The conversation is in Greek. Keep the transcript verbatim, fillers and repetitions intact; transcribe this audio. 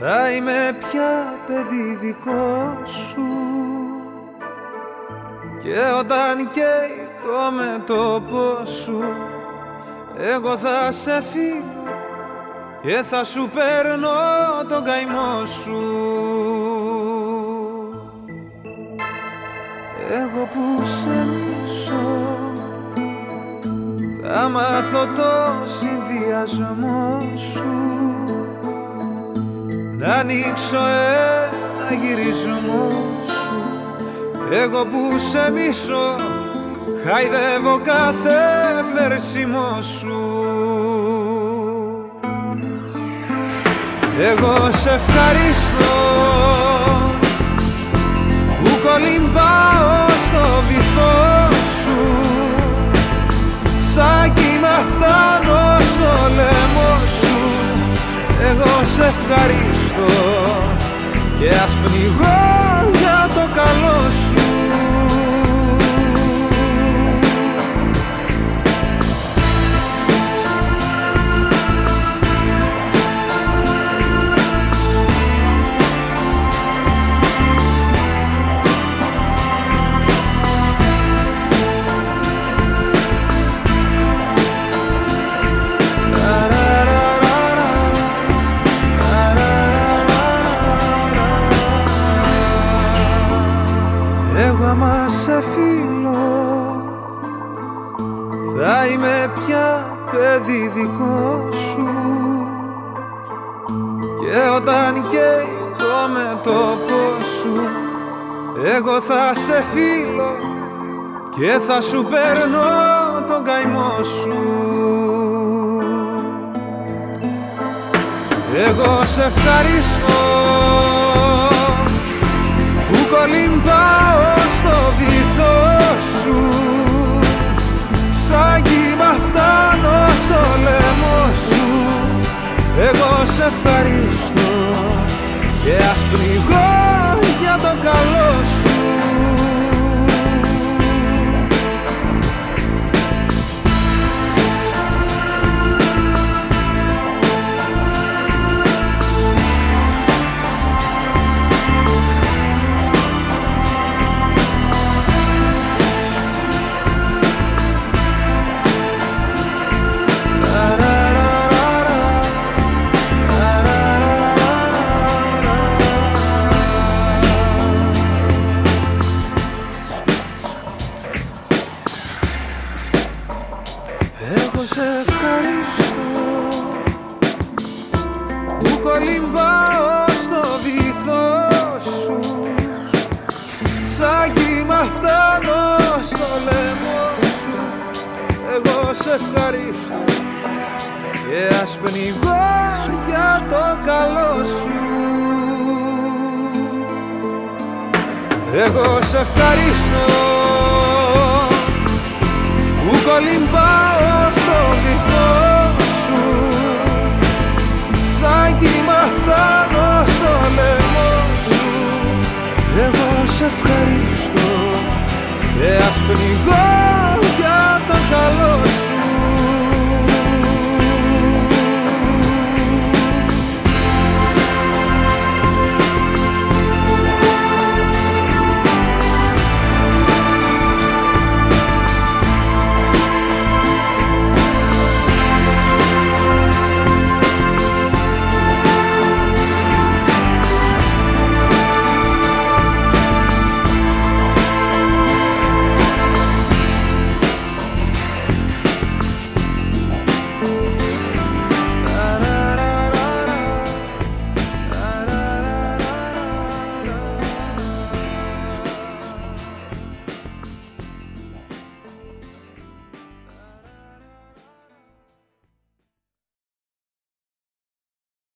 θα είμαι πια παιδί δικό σου. Και όταν καίει το μέτωπο σου, εγώ θα σε φύγω και θα σου παίρνω τον καημό σου. Εγώ που σε μισώ, θα μάθω το συνδυασμό σου, να ανοίξω ένα γυρισμό σου. Εγώ που σε μισώ, χαϊδεύω κάθε φερσιμό σου. Εγώ σε ευχαριστώ που κολυμπάω στο βυθό σου, σαν κύμα φτάνω στο λαιμό σου. Εγώ σε ευχαριστώ και ας πνιγώ για το καλό σου. Εγώ άμα σε φίλω, θα είμαι πια παιδί δικό σου. Και όταν καίει το μέτωπο σου, εγώ θα σε φίλω και θα σου παίρνω τον καημό σου. Εγώ σε ευχαριστώ που κολυμπάω στο βυθό σου, σαν κύμα φτάνω στο λαιμό σου. Εγώ σε ευχαριστώ και ας πνιγώ για το καλό σου. Εγώ σε ευχαριστώ που κολυμπάω στο βυθό σου, σαν κύμα φτάνω στο λαιμό σου. Εγώ σε ευχαριστώ και ας πνιγώ για το καλό σου. Εγώ σε ευχαριστώ που κολυμπάω στο βυθό σου, σαν κύμα φτάνω στο λαιμό σου. Εγώ σε ευχαριστώ και ας πνιγώ